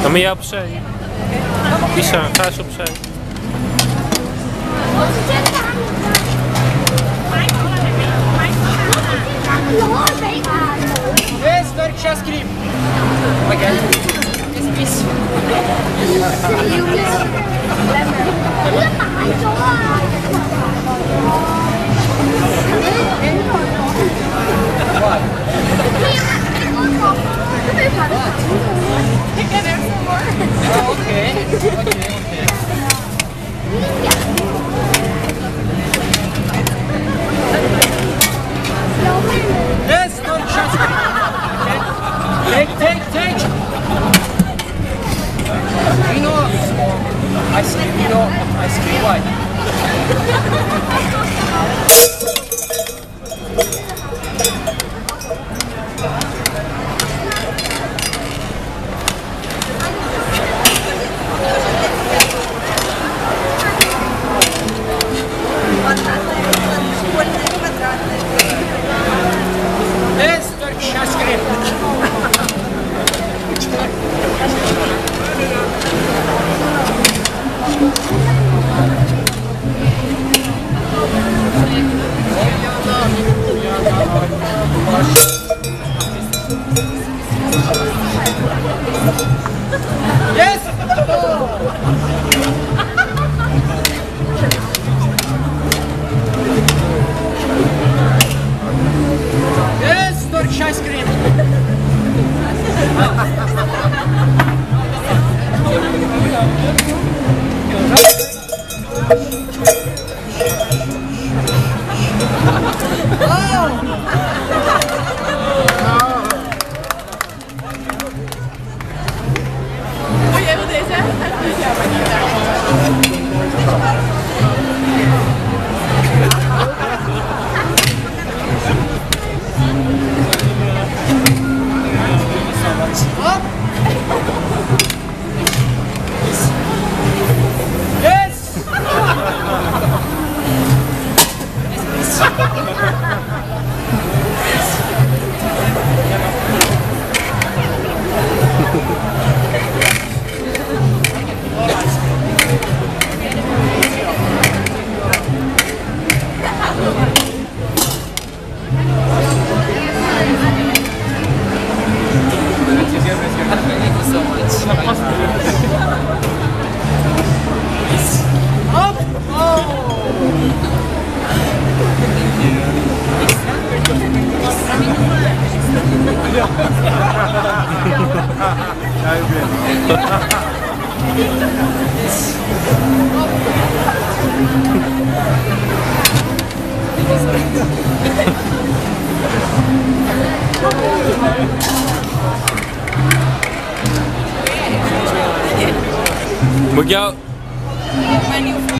Dan moet jij opzij. Lisa, ga eens opzij. Yes, Turkish ice cream. Again. Yes, please. Yes, Turkish ice cream. Take. You know, ice cream, why? Yes, Turkish ice cream. Yes. Yes, Turkish ice cream. Jij wil deze? Moet ik jou...